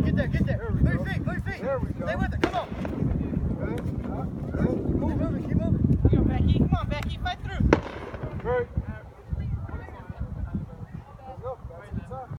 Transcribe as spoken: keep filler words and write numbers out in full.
get there, get there. Move your feet, move your feet. There we go. Stay with it, come on. Okay. Uh, uh, Keep moving, keep moving. Come on, Becky. Come on, Becky. Fight through. Great.